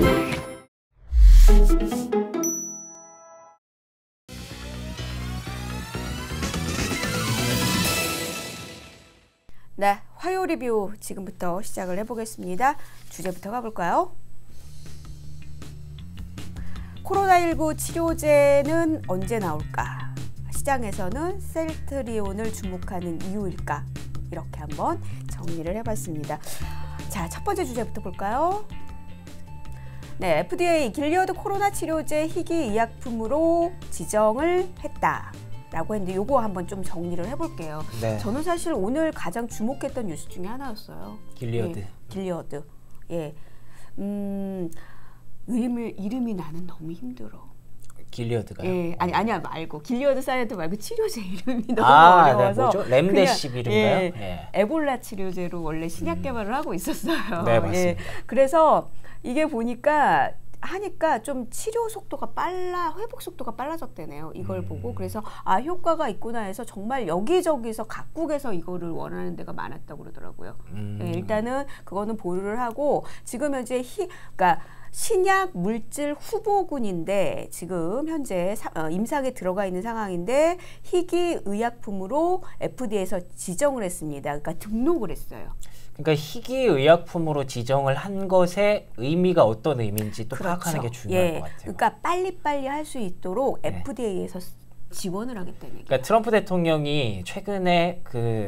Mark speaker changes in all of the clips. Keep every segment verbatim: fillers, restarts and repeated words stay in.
Speaker 1: 네, 화요 리뷰 지금부터 시작을 해보겠습니다. 주제부터 가볼까요? 코로나십구 치료제는 언제 나올까? 시장에서는 셀트리온을 주목하는 이유일까? 이렇게 한번 정리를 해봤습니다. 자, 첫 번째 주제부터 볼까요? 네, 에프디에이 길리어드 코로나 치료제 희귀 의약품으로 지정을 했다. 라고 했는데 요거 한번 좀 정리를 해볼게요. 네. 저는 사실 오늘 가장 주목했던 뉴스 중에 하나였어요.
Speaker 2: 길리어드.
Speaker 1: 예, 길리어드. 예, 음, 이름이, 이름이 나는 너무 힘들어.
Speaker 2: 길리어드가요?
Speaker 1: 예, 아니 아니야 말고 길리어드 사이언트 말고 치료제 이름이 너무
Speaker 2: 아,
Speaker 1: 어려워서.
Speaker 2: 네, 뭐죠? 렘데시비르인가요?
Speaker 1: 예,
Speaker 2: 예.
Speaker 1: 에볼라 치료제로 원래 신약 음. 개발을 하고 있었어요.
Speaker 2: 네, 맞습니다.
Speaker 1: 예, 그래서 이게 보니까. 하니까 좀 치료 속도가 빨라, 회복 속도가 빨라졌대네요. 이걸 음. 보고 그래서 아 효과가 있구나 해서 정말 여기저기서 각국에서 이거를 원하는 데가 많았다고 그러더라고요. 음. 네, 일단은 그거는 보류를 하고 지금 현재 희, 그러니까 신약 물질 후보군인데 지금 현재 사, 어, 임상에 들어가 있는 상황인데 희귀 의약품으로 에프디에이에서 지정을 했습니다. 그러니까 등록을 했어요.
Speaker 2: 그러니까 희귀 의약품으로 지정을 한 것의 의미가 어떤 의미인지 또
Speaker 1: 그렇죠.
Speaker 2: 파악하는 게 중요할
Speaker 1: 예.
Speaker 2: 것 같아요.
Speaker 1: 그러니까 빨리빨리 할 수 있도록
Speaker 2: 네.
Speaker 1: 에프디에이에서 지원을 하겠다는 얘기예요.
Speaker 2: 그러니까 트럼프 대통령이 최근에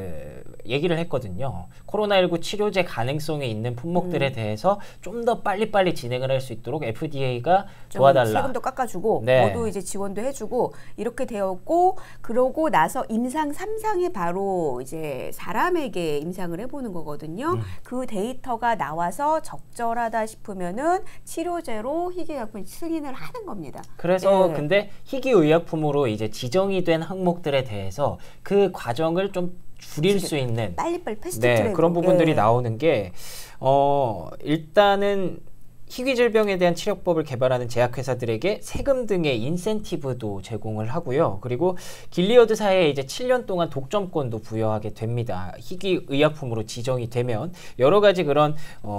Speaker 2: 그 얘기를 했거든요. 코로나십구 치료제 가능성이 있는 품목들에 음. 대해서 좀 더 빨리빨리 진행을 할 수 있도록 에프디에이가 도와달라.
Speaker 1: 세금도 깎아주고
Speaker 2: 네.
Speaker 1: 모두 이제 지원도 해주고 이렇게 되었고 그러고 나서 임상 삼 상에 바로 이제 사람에게 임상을 해보는 거거든요. 음. 그 데이터가 나와서 적절하다 싶으면은 치료제로 희귀의약품 승인을 하는 겁니다.
Speaker 2: 그래서
Speaker 1: 예.
Speaker 2: 근데 희귀의약품으로 이제 지정이 된 항목들에 대해서 그 과정을 좀 줄일 수 있는
Speaker 1: 빨리빨리 패스트트랙
Speaker 2: 네, 그런 부분들이
Speaker 1: 예.
Speaker 2: 나오는 게 어, 일단은 희귀 질병에 대한 치료법을 개발하는 제약회사들에게 세금 등의 인센티브도 제공을 하고요. 그리고 길리어드사에 이제 칠 년 동안 독점권도 부여하게 됩니다. 희귀 의약품으로 지정이 되면 여러 가지 그런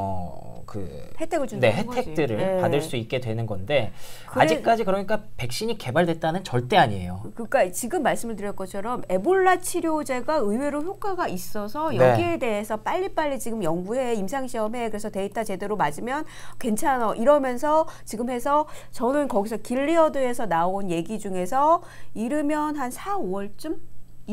Speaker 2: 어, 그
Speaker 1: 혜택을 준다는
Speaker 2: 네, 혜택들을
Speaker 1: 거지.
Speaker 2: 받을
Speaker 1: 네.
Speaker 2: 수 있게 되는 건데
Speaker 1: 그래,
Speaker 2: 아직까지 그러니까 백신이 개발됐다는 절대 아니에요.
Speaker 1: 그러니까 지금 말씀을 드릴 것처럼 에볼라 치료제가 의외로 효과가 있어서 여기에 네. 대해서 빨리빨리 지금 연구해 임상시험해 그래서 데이터 제대로 맞으면 괜찮아 이러면서 지금 해서 저는 거기서 길리어드에서 나온 얘기 중에서 이르면 한 사, 오월쯤?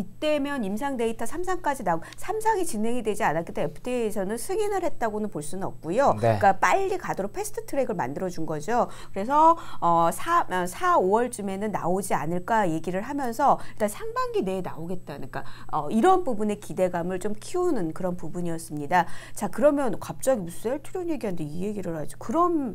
Speaker 1: 이때면 임상 데이터 삼 상까지 나오고 삼 상이 진행이 되지 않았기 때문에 에프디에이에서는 승인을 했다고는 볼 수는 없고요. 네. 그러니까 빨리 가도록 패스트 트랙을 만들어준 거죠. 그래서 어, 사, 사, 오월쯤에는 나오지 않을까 얘기를 하면서 일단 상반기 내에 나오겠다는 그러니까 어, 이런 부분의 기대감을 좀 키우는 그런 부분이었습니다. 자 그러면 갑자기 무슨 셀트리온 얘기하는데 이 얘기를 하죠. 그럼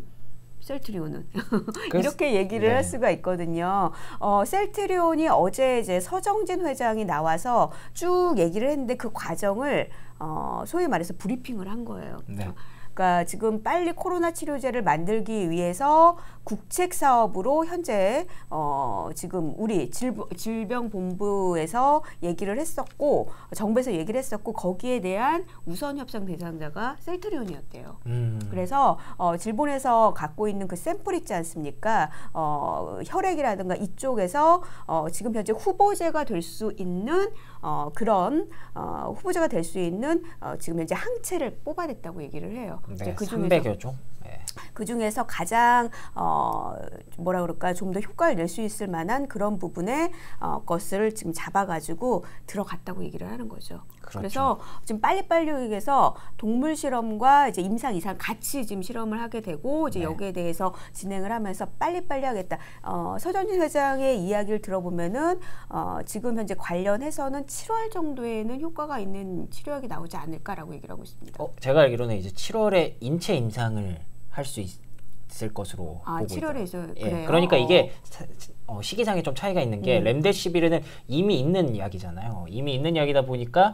Speaker 1: 셀트리온은 이렇게 얘기를 네. 할 수가 있거든요. 어, 셀트리온이 어제 이제 서정진 회장이 나와서 쭉 얘기를 했는데 그 과정을 어, 소위 말해서 브리핑을 한 거예요. 네. 그러니까 지금 빨리 코로나 치료제를 만들기 위해서 국책 사업으로 현재 어 지금 우리 질병본부에서 얘기를 했었고 정부에서 얘기를 했었고 거기에 대한 우선 협상 대상자가 셀트리온이었대요. 음. 그래서 어 질본에서 갖고 있는 그 샘플 있지 않습니까? 어 혈액이라든가 이쪽에서 어 지금 현재 후보제가 될 수 있는 어 그런 어 후보제가 될 수 있는 어 지금 현재 항체를 뽑아냈다고 얘기를 해요.
Speaker 2: 네, 그 삼백여 종. 네.
Speaker 1: 그 중에서 가장 어, 뭐라 그럴까 좀 더 효과를 낼 수 있을 만한 그런 부분의 어, 것을 지금 잡아가지고 들어갔다고 얘기를 하는 거죠. 그렇죠. 그래서 지금 빨리빨리 해서 동물 실험과 이제 임상 이상 같이 지금 실험을 하게 되고 이제 네. 여기에 대해서 진행을 하면서 빨리빨리 하겠다. 어, 서정진 회장의 이야기를 들어보면은 어, 지금 현재 관련해서는 칠월 정도에는 효과가 있는 치료약이 나오지 않을까라고 얘기를 하고 있습니다.
Speaker 2: 어, 제가 알기로는 이제 칠월에 인체 임상을 할 수 있을 것으로
Speaker 1: 아,
Speaker 2: 보고
Speaker 1: 칠월에
Speaker 2: 있어요.
Speaker 1: 예, 그래요?
Speaker 2: 그러니까 이게 어, 시기상에 좀 차이가 있는 게 음. 렘데시비르는 이미 있는 약이잖아요. 이미 있는 약이다 보니까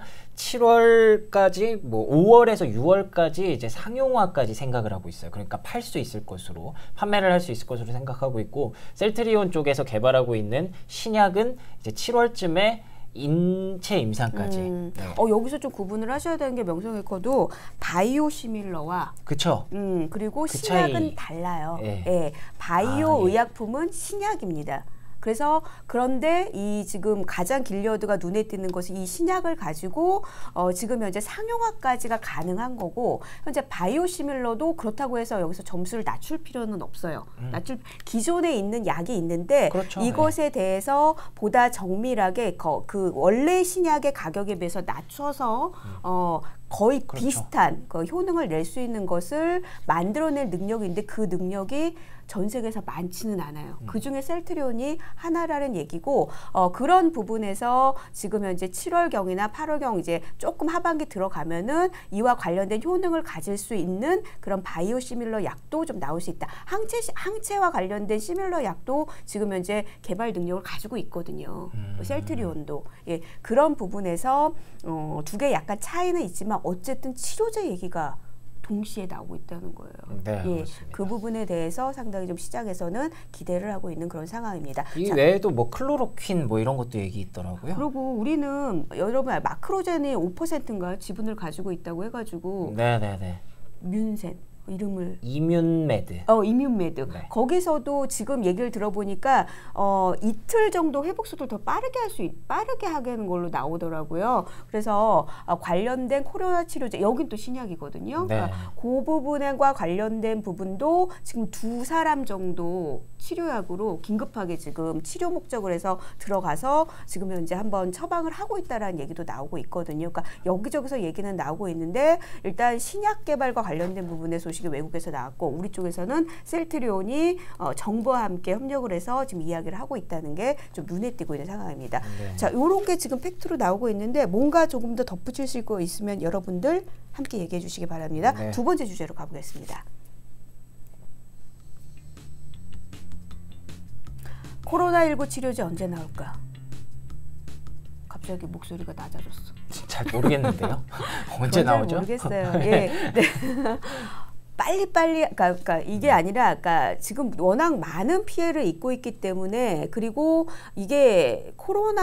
Speaker 2: 칠월까지 뭐 오월에서 유월까지 이제 상용화까지 생각을 하고 있어요. 그러니까 팔 수 있을 것으로 판매를 할 수 있을 것으로 생각하고 있고 셀트리온 쪽에서 개발하고 있는 신약은 이제 칠월쯤에 인체 임상까지.
Speaker 1: 음.
Speaker 2: 네.
Speaker 1: 어, 여기서 좀 구분을 하셔야 되는 게 명성의커도 바이오 시밀러와
Speaker 2: 그쵸.
Speaker 1: 음, 그리고
Speaker 2: 그
Speaker 1: 신약은
Speaker 2: 차이.
Speaker 1: 달라요.
Speaker 2: 예.
Speaker 1: 예. 바이오
Speaker 2: 아, 예.
Speaker 1: 의약품은 신약입니다. 그래서 그런데 이 지금 가장 길리어드가 눈에 띄는 것은 이 신약을 가지고 어 지금 현재 상용화까지가 가능한 거고, 현재 바이오시밀러도 그렇다고 해서 여기서 점수를 낮출 필요는 없어요.
Speaker 2: 음.
Speaker 1: 낮출 기존에 있는 약이 있는데
Speaker 2: 그렇죠.
Speaker 1: 이것에 대해서 보다 정밀하게 거, 그 원래 신약의 가격에 비해서 낮춰서 음. 어 거의
Speaker 2: 그렇죠.
Speaker 1: 비슷한 그 효능을 낼 수 있는 것을 만들어낼 능력인데 그 능력이 전 세계에서 많지는 않아요. 음. 그중에 셀트리온이 하나라는 얘기고, 어, 그런 부분에서 지금 현재 칠월경이나 팔월경 이제 조금 하반기 들어가면은 이와 관련된 효능을 가질 수 있는 그런 바이오 시밀러 약도 좀 나올 수 있다. 항체, 항체와 관련된 시밀러 약도 지금 현재 개발 능력을 가지고 있거든요. 음. 셀트리온도. 예, 그런 부분에서 어, 두 개 약간 차이는 있지만 어쨌든 치료제 얘기가 동시에 나오고 있다는 거예요.
Speaker 2: 네,
Speaker 1: 예, 그 부분에 대해서 상당히 좀 시장에서는 기대를 하고 있는 그런 상황입니다.
Speaker 2: 이
Speaker 1: 자,
Speaker 2: 외에도 뭐 클로로퀸 뭐 이런 것도 얘기 있더라고요.
Speaker 1: 그리고 우리는 여러분 마크로젠이 오 퍼센트인가 지분을 가지고 있다고 해가지고
Speaker 2: 네네네.
Speaker 1: 뮌센 이름을
Speaker 2: 이뮨메드.
Speaker 1: 어 이뮨메드.
Speaker 2: 네.
Speaker 1: 거기서도 지금 얘기를 들어보니까 어 이틀 정도 회복 속도를 더 빠르게 할 수 빠르게 하게 하는 걸로 나오더라고요. 그래서 어, 관련된 코로나 치료제, 여긴 또 신약이거든요.
Speaker 2: 네.
Speaker 1: 그러니까 그 부분과 관련된 부분도 지금 두 사람 정도 치료약으로 긴급하게 지금 치료 목적을 해서 들어가서 지금 현재 한번 처방을 하고 있다라는 얘기도 나오고 있거든요. 그러니까 여기저기서 얘기는 나오고 있는데 일단 신약 개발과 관련된 부분의 소식이 외국에서 나왔고, 우리 쪽에서는 셀트리온이 어, 정부와 함께 협력을 해서 지금 이야기를 하고 있다는 게 좀 눈에 띄고 있는 상황입니다.
Speaker 2: 네.
Speaker 1: 자, 요런 게 지금 팩트로 나오고 있는데 뭔가 조금 더 덧붙이실 거 있으면 여러분들 함께 얘기해 주시기 바랍니다.
Speaker 2: 네.
Speaker 1: 두 번째 주제로 가보겠습니다. 코로나십구 치료제 언제 나올까? 갑자기 목소리가 낮아졌어.
Speaker 2: 잘 모르겠는데요. 언제 나오죠?
Speaker 1: 모르겠어요. 예. 네. 빨리빨리, 그러니까, 그러니까 이게 아니라, 그러니까 지금 워낙 많은 피해를 입고 있기 때문에, 그리고 이게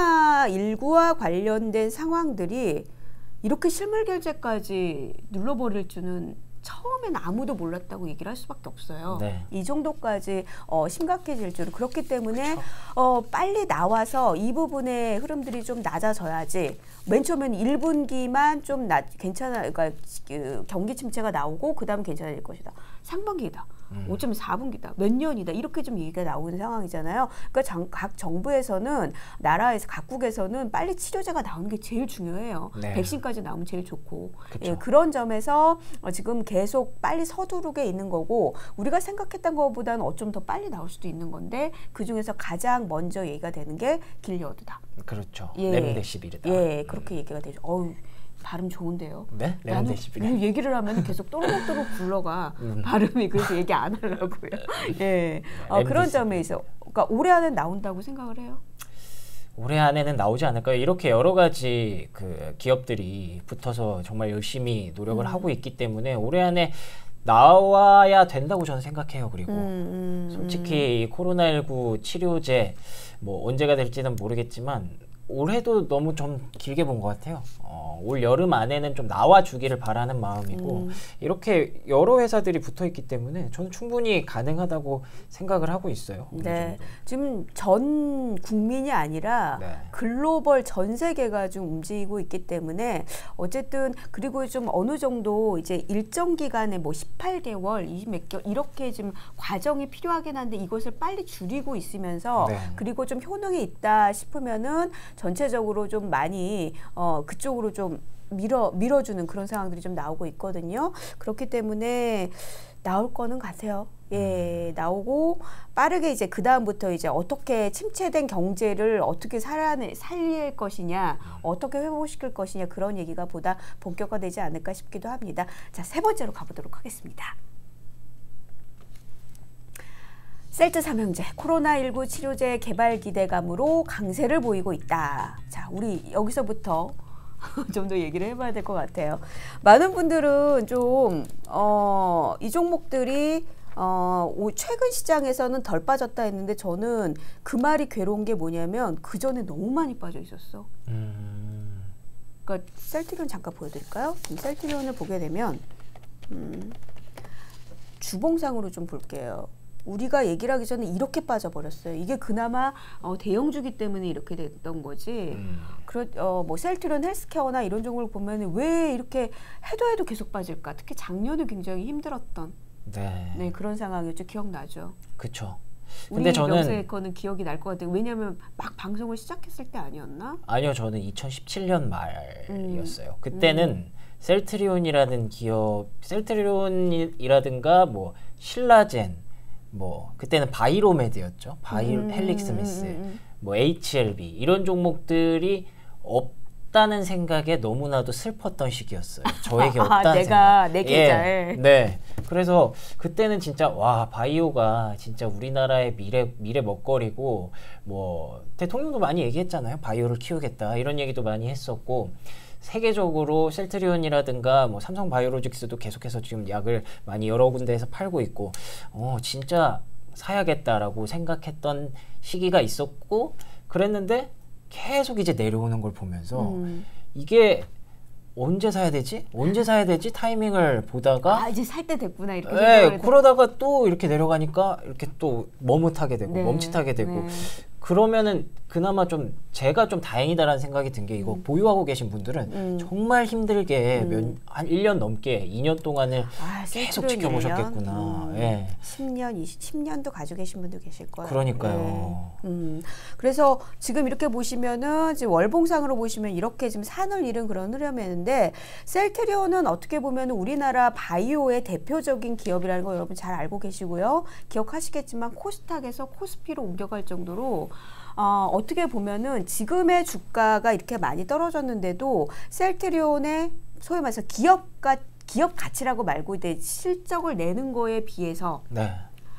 Speaker 1: 코로나십구와 관련된 상황들이 이렇게 실물 결제까지 눌러버릴 줄은 처음엔 아무도 몰랐다고 얘기를 할 수밖에 없어요.
Speaker 2: 네.
Speaker 1: 이 정도까지 어, 심각해질 줄은. 그렇기 때문에
Speaker 2: 그쵸.
Speaker 1: 어, 빨리 나와서 이 부분의 흐름들이 좀 낮아져야지. 맨 처음엔 일 분기만 좀 낮, 괜찮아, 그러니까 그 경기 침체가 나오고 그 다음 괜찮아질 것이다. 상반기다. 음. 어쩌면 사 분기다. 몇 년이다. 이렇게 좀 얘기가 나오는 상황이잖아요. 그러니까 장, 각 정부에서는, 나라에서, 각국에서는 빨리 치료제가 나오는 게 제일 중요해요.
Speaker 2: 네.
Speaker 1: 백신까지 나오면 제일 좋고.
Speaker 2: 그쵸.
Speaker 1: 예, 그런 점에서 어, 지금 계속 빨리 서두르게 있는 거고, 우리가 생각했던 것보다는 어쩜 더 빨리 나올 수도 있는 건데, 그중에서 가장 먼저 얘기가 되는 게 길리어드다.
Speaker 2: 그렇죠.
Speaker 1: 예.
Speaker 2: 레임데시비르다.
Speaker 1: 예, 그렇게 얘기가 되죠. 어우, 발음 좋은데요.
Speaker 2: 네? 레임데시비르.
Speaker 1: 나는 이 얘기를 하면 계속 또록또록 굴러가
Speaker 2: 음.
Speaker 1: 발음이. 그래서 얘기 안 하려고요. 예, 어, 그런 점에 있어. 그러니까 올해 안에 나온다고 생각을 해요.
Speaker 2: 올해 안에는 나오지 않을까요? 이렇게 여러 가지 그 기업들이 붙어서 정말 열심히 노력을
Speaker 1: 음. 하고
Speaker 2: 있기 때문에 올해 안에 나와야 된다고 저는 생각해요. 그리고
Speaker 1: 음, 음,
Speaker 2: 솔직히 이 코로나십구 치료제 뭐 언제가 될지는 모르겠지만 올해도 너무 좀 길게 본 것 같아요. 어, 올 여름 안에는 좀 나와주기를 바라는 마음이고
Speaker 1: 음.
Speaker 2: 이렇게 여러 회사들이 붙어있기 때문에 저는 충분히 가능하다고 생각을 하고 있어요. 어느
Speaker 1: 네,
Speaker 2: 정도.
Speaker 1: 지금 전 국민이 아니라
Speaker 2: 네.
Speaker 1: 글로벌 전 세계가 좀 움직이고 있기 때문에 어쨌든, 그리고 좀 어느 정도 이제 일정 기간에 뭐 십팔 개월, 이십 몇 개월 이렇게 좀 과정이 필요하긴 한데 이것을 빨리 줄이고 있으면서
Speaker 2: 네.
Speaker 1: 그리고 좀 효능이 있다 싶으면은 전체적으로 좀 많이 어 그쪽으로 좀 밀어 밀어주는 그런 상황들이 좀 나오고 있거든요. 그렇기 때문에 나올 거는 같아요. 예, 나오고 빠르게 이제 그 다음부터 이제 어떻게 침체된 경제를 어떻게 살아내, 살릴 것이냐, 어떻게 회복시킬 것이냐, 그런 얘기가 보다 본격화되지 않을까 싶기도 합니다. 자, 세 번째로 가보도록 하겠습니다. 셀트 삼형제, 코로나십구 치료제 개발 기대감으로 강세를 보이고 있다. 자, 우리 여기서부터 좀 더 얘기를 해봐야 될 것 같아요. 많은 분들은 좀, 어, 이 종목들이 어, 오, 최근 시장에서는 덜 빠졌다 했는데 저는 그 말이 괴로운 게 뭐냐면 그 전에 너무 많이 빠져 있었어.
Speaker 2: 음.
Speaker 1: 그러니까 셀트리온 잠깐 보여드릴까요? 이 셀트리온을 보게 되면 음, 주봉상으로 좀 볼게요. 우리가 얘기를 하기 전에 이렇게 빠져버렸어요. 이게 그나마 어, 대형주기 때문에 이렇게 됐던 거지.
Speaker 2: 음.
Speaker 1: 그렇, 어, 뭐 셀트리온 헬스케어나 이런 종목을 보면 왜 이렇게 해도 해도 계속 빠질까? 특히 작년에 굉장히 힘들었던
Speaker 2: 네.
Speaker 1: 네, 그런 상황이었죠. 기억나죠?
Speaker 2: 그쵸.
Speaker 1: 근데 저는 명세거는 기억이 날 것 같아요. 왜냐하면 막 방송을 시작했을 때 아니었나?
Speaker 2: 아니요, 저는 이천십칠 년 말이었어요.
Speaker 1: 음.
Speaker 2: 그때는
Speaker 1: 음.
Speaker 2: 셀트리온이라는 기업, 셀트리온이라든가 뭐 신라젠, 뭐 그때는 바이로메드였죠. 바이
Speaker 1: 음,
Speaker 2: 헬릭스미스,
Speaker 1: 음, 음, 음.
Speaker 2: 뭐 에이치엘비 이런 종목들이 없다는 생각에 너무나도 슬펐던 시기였어요. 저에게
Speaker 1: 아,
Speaker 2: 없다는
Speaker 1: 내가
Speaker 2: 생각.
Speaker 1: 내 계좌에.
Speaker 2: 예, 네. 그래서 그때는 진짜 와 바이오가 진짜 우리나라의 미래 미래 먹거리고 뭐 대통령도 많이 얘기했잖아요. 바이오를 키우겠다 이런 얘기도 많이 했었고. 세계적으로 셀트리온이라든가 뭐 삼성바이오로직스도 계속해서 지금 약을 많이 여러 군데에서 팔고 있고 어 진짜 사야겠다라고 생각했던 시기가 있었고 그랬는데 계속 이제 내려오는 걸 보면서
Speaker 1: 음.
Speaker 2: 이게 언제 사야 되지? 언제 사야 되지? 타이밍을 보다가
Speaker 1: 아 이제 살 때 됐구나 이렇게
Speaker 2: 네, 그러다가 또 이렇게 내려가니까 이렇게 또 머뭇하게 되고
Speaker 1: 네,
Speaker 2: 멈칫하게 되고
Speaker 1: 네.
Speaker 2: 그러면은 그나마 좀 제가 좀 다행이다라는 생각이 든 게 이거
Speaker 1: 음.
Speaker 2: 보유하고 계신 분들은
Speaker 1: 음.
Speaker 2: 정말 힘들게
Speaker 1: 음.
Speaker 2: 몇, 한 일 년 넘게 이 년 동안을
Speaker 1: 아,
Speaker 2: 계속
Speaker 1: 셀트리온
Speaker 2: 지켜보셨겠구나.
Speaker 1: 음.
Speaker 2: 예.
Speaker 1: 십 년, 이십, 십 년도 가지고 계신 분도 계실 거예요.
Speaker 2: 그러니까요.
Speaker 1: 네. 음. 그래서 지금 이렇게 보시면은 지금 월봉상으로 보시면 이렇게 지금 산을 잃은 그런 흐름이었는데 셀트리온은 어떻게 보면 우리나라 바이오의 대표적인 기업이라는 거 여러분 잘 알고 계시고요. 기억하시겠지만 코스닥에서 코스피로 옮겨갈 정도로 어, 어떻게 보면은 지금의 주가가 이렇게 많이 떨어졌는데도 셀트리온의 소위 말해서 기업가 기업 가치라고 말고 이제 실적을 내는 거에 비해서
Speaker 2: 네.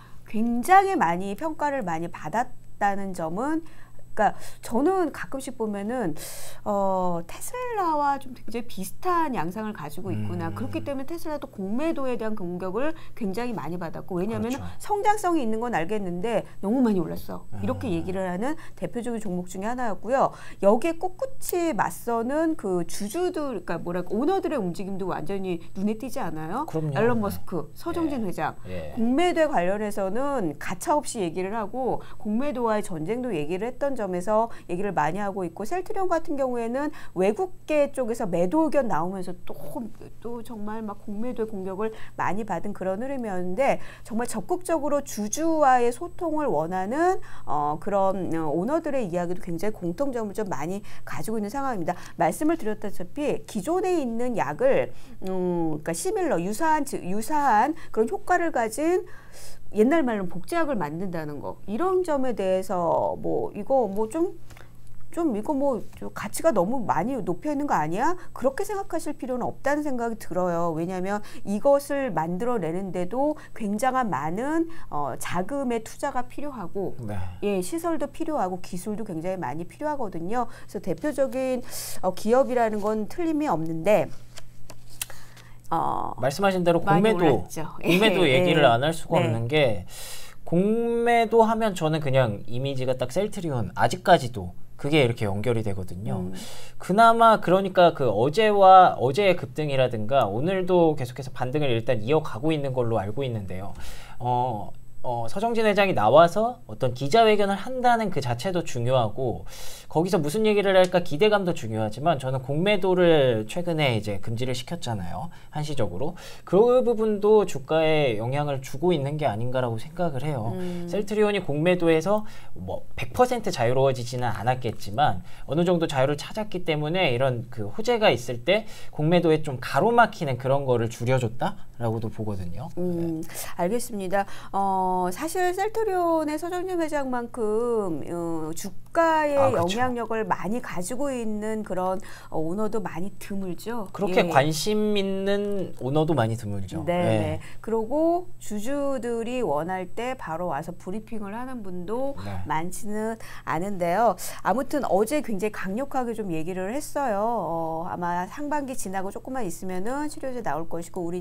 Speaker 1: 굉장히 많이 평가를 많이 받았다는 점은 그러니까 저는 가끔씩 보면은 어, 테슬라와 좀 굉장히 비슷한 양상을 가지고 있구나.
Speaker 2: 음.
Speaker 1: 그렇기 때문에 테슬라도 공매도에 대한 공격을 굉장히 많이 받았고 왜냐하면
Speaker 2: 그렇죠.
Speaker 1: 성장성이 있는 건 알겠는데 너무 많이 올랐어. 이렇게
Speaker 2: 음.
Speaker 1: 얘기를 하는 대표적인 종목 중에 하나였고요. 여기에 꿋꿋이 맞서는 그 주주들, 그러니까 뭐랄까 오너들의 움직임도 완전히 눈에 띄지 않아요?
Speaker 2: 그럼요.
Speaker 1: 앨런 머스크, 서정진
Speaker 2: 예.
Speaker 1: 회장.
Speaker 2: 예.
Speaker 1: 공매도에 관련해서는 가차없이 얘기를 하고 공매도와의 전쟁도 얘기를 했던 점에서 얘기를 많이 하고 있고 셀트리온 같은 경우에는 외국계 쪽에서 매도 의견 나오면서 또, 또 정말 막 공매도의 공격을 많이 받은 그런 흐름이었는데 정말 적극적으로 주주와의 소통을 원하는 어, 그런 어, 오너들의 이야기도 굉장히 공통점을 좀 많이 가지고 있는 상황입니다. 말씀을 드렸다시피 기존에 있는 약을 음, 그러니까 시밀러 유사한 유사한 그런 효과를 가진 옛날 말로 복제약을 만든다는 거 이런 점에 대해서 뭐 이거 뭐 좀 좀 이거 뭐 가치가 너무 많이 높여 있는 거 아니야? 그렇게 생각하실 필요는 없다는 생각이 들어요. 왜냐하면 이것을 만들어내는데도 굉장한 많은 어, 자금의 투자가 필요하고
Speaker 2: 네.
Speaker 1: 예 시설도 필요하고 기술도 굉장히 많이 필요하거든요. 그래서 대표적인 어, 기업이라는 건 틀림이 없는데 어,
Speaker 2: 말씀하신 대로
Speaker 1: 많이
Speaker 2: 공매도
Speaker 1: 올랐죠.
Speaker 2: 공매도
Speaker 1: 예,
Speaker 2: 얘기를
Speaker 1: 예.
Speaker 2: 안 할 수가
Speaker 1: 네.
Speaker 2: 없는 게 공매도 하면 저는 그냥 이미지가 딱 셀트리온 아직까지도 그게 이렇게 연결이 되거든요.
Speaker 1: 음.
Speaker 2: 그나마 그러니까 그 어제와 어제의 급등이라든가 오늘도 계속해서 반등을 일단 이어가고 있는 걸로 알고 있는데요. 어, 어, 서정진 회장이 나와서 어떤 기자회견을 한다는 그 자체도 중요하고 거기서 무슨 얘기를 할까 기대감도 중요하지만 저는 공매도를 최근에 이제 금지를 시켰잖아요. 한시적으로. 그 부분도 주가에 영향을 주고 있는 게 아닌가라고 생각을 해요.
Speaker 1: 음.
Speaker 2: 셀트리온이 공매도에서 뭐 백 퍼센트 자유로워지지는 않았겠지만 어느 정도 자유를 찾았기 때문에 이런 그 호재가 있을 때 공매도에 좀 가로막히는 그런 거를 줄여줬다라고도 보거든요.
Speaker 1: 음, 알겠습니다. 어, 사실 셀트리온의 서정진 회장만큼 어, 주가의
Speaker 2: 아, 그렇죠.
Speaker 1: 영향력을 많이 가지고 있는 그런 어, 오너도 많이 드물죠.
Speaker 2: 그렇게
Speaker 1: 예.
Speaker 2: 관심 있는 오너도 많이 드물죠.
Speaker 1: 네.
Speaker 2: 네.
Speaker 1: 네. 그리고 주주들이 원할 때 바로 와서 브리핑을 하는 분도
Speaker 2: 네.
Speaker 1: 많지는 않은데요. 아무튼 어제 굉장히 강력하게 좀 얘기를 했어요. 어, 아마 상반기 지나고 조금만 있으면은 치료제 나올 것이고 우린 이렇게 얘기를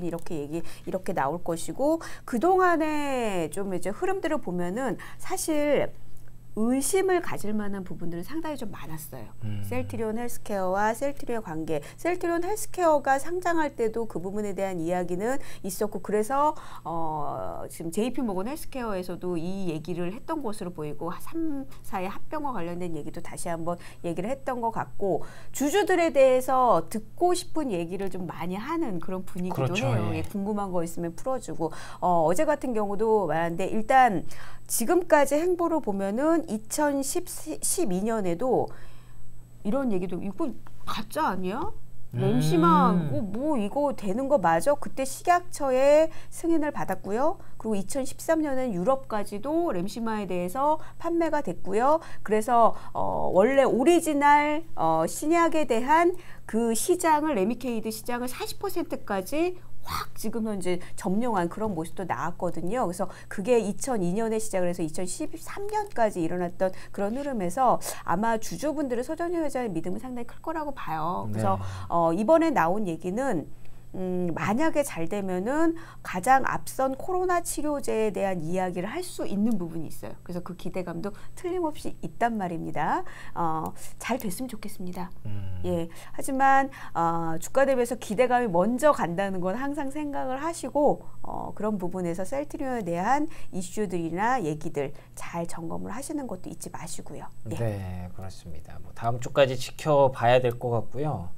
Speaker 1: 얘기 이렇게 나올 것이고 그동안에 좀 이제 흐름들을 보면은 사실 의심을 가질 만한 부분들은 상당히 좀 많았어요. 음. 셀트리온 헬스케어와 셀트리온의 관계. 셀트리온 헬스케어가 상장할 때도 그 부분에 대한 이야기는 있었고 그래서 어, 지금 제이피모건 헬스케어에서도 이 얘기를 했던 것으로 보이고 삼 사의 합병과 관련된 얘기도 다시 한번 얘기를 했던 것 같고 주주들에 대해서 듣고 싶은 얘기를 좀 많이 하는 그런 분위기도
Speaker 2: 그렇죠,
Speaker 1: 해요.
Speaker 2: 예.
Speaker 1: 예, 궁금한 거 있으면 풀어주고 어, 어제 같은 경우도 말하는데 일단 지금까지 행보를 보면은 이천십이 년에도 이런 얘기도 이거 가짜 아니야? 램시마
Speaker 2: 음.
Speaker 1: 뭐, 뭐 이거 되는 거 맞아? 그때 식약처의 승인을 받았고요. 그리고 이천십삼 년엔 유럽까지도 램시마에 대해서 판매가 됐고요. 그래서 어, 원래 오리지널 어, 신약에 대한 그 시장을 레미케이드 시장을 사십 퍼센트까지 확 지금 현재 점령한 그런 모습도 나왔거든요. 그래서 그게 이천이 년에 시작을 해서 이천십삼 년까지 일어났던 그런 흐름에서 아마 주주분들의 서정현 회장의 믿음은 상당히 클 거라고 봐요. 그래서
Speaker 2: 네.
Speaker 1: 어, 이번에 나온 얘기는 음, 만약에 잘 되면은 가장 앞선 코로나 치료제에 대한 이야기를 할 수 있는 부분이 있어요. 그래서 그 기대감도 틀림없이 있단 말입니다. 어, 잘 됐으면 좋겠습니다.
Speaker 2: 음.
Speaker 1: 예. 하지만 어, 주가 대비해서 기대감이 먼저 간다는 건 항상 생각을 하시고 어, 그런 부분에서 셀트리온에 대한 이슈들이나 얘기들 잘 점검을 하시는 것도 잊지 마시고요. 예.
Speaker 2: 네, 그렇습니다. 뭐 다음 주까지 지켜봐야 될 것 같고요.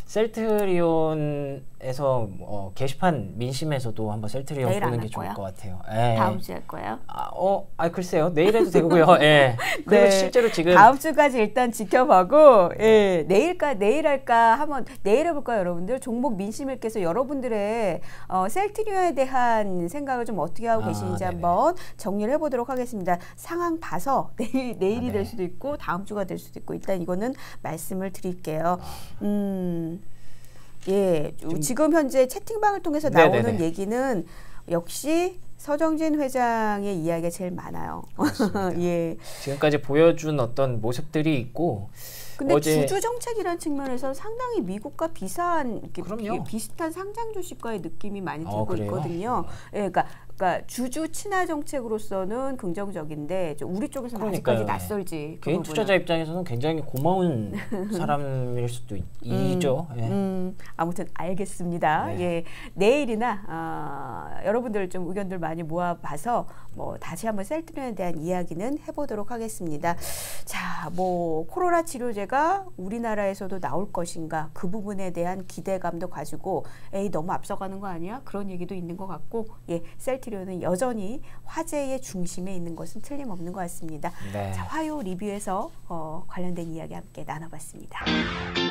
Speaker 2: 셀트리온에서 어, 게시판 민심에서도 한번 셀트리온
Speaker 1: 내일
Speaker 2: 보는
Speaker 1: 안
Speaker 2: 게
Speaker 1: 할
Speaker 2: 좋을
Speaker 1: 거야?
Speaker 2: 것 같아요. 예.
Speaker 1: 다음 주에 할 거예요?
Speaker 2: 아, 어, 아 글쎄요. 내일 해도 되고요. 예. 그리고
Speaker 1: 네.
Speaker 2: 실제로 지금
Speaker 1: 다음 주까지 일단 지켜보고 예, 내일까 내일 할까 한번 내일 해볼까요, 여러분들? 종목 민심일께서 여러분들의 어, 셀트리온에 대한 생각을 좀 어떻게 하고
Speaker 2: 아,
Speaker 1: 계시는지
Speaker 2: 네네.
Speaker 1: 한번 정리를 해보도록 하겠습니다. 상황 봐서 내일 내일이
Speaker 2: 아, 네.
Speaker 1: 될 수도 있고 다음 주가 될 수도 있고 일단 이거는 말씀을 드릴게요. 음. 예,
Speaker 2: 지금-
Speaker 1: 지금 현재 채팅방을 통해서
Speaker 2: 네네네.
Speaker 1: 나오는 얘기는 역시 서정진 회장의 이야기가 제일 많아요.
Speaker 2: 그렇습니다.
Speaker 1: 예.
Speaker 2: 지금까지 보여준 어떤 모습들이 있고
Speaker 1: 근데
Speaker 2: 어제-
Speaker 1: 주주 정책이라는 측면에서 상당히 미국과 비슷한 이렇게
Speaker 2: 그럼요.
Speaker 1: 비슷한 상장 주식과의 느낌이 많이
Speaker 2: 어,
Speaker 1: 들고
Speaker 2: 그래요?
Speaker 1: 있거든요. 예, 그러니까, 그러니까 주주 친화 정책으로서는 긍정적인데 좀 우리 쪽에서는
Speaker 2: 그러니까요.
Speaker 1: 아직까지 낯설지. 그
Speaker 2: 개인
Speaker 1: 부분은.
Speaker 2: 투자자 입장에서는 굉장히 고마운 사람일 수도 있, 이죠. 예.
Speaker 1: 음, 아무튼 알겠습니다.
Speaker 2: 네.
Speaker 1: 예, 내일이나 어, 여러분들 좀 의견들 많이 모아봐서 뭐 다시 한번 셀트리온에 대한 이야기는 해보도록 하겠습니다. 자, 뭐 코로나 치료제가 우리나라에서도 나올 것인가 그 부분에 대한 기대감도 가지고 에이 너무 앞서가는 거 아니야? 그런 얘기도 있는 것 같고 예, 셀트리온은 여전히 화제의 중심에 있는 것은 틀림없는 것 같습니다.
Speaker 2: 네.
Speaker 1: 자, 화요 리뷰에서 어, 관련된 이야기 함께 나눠봤습니다.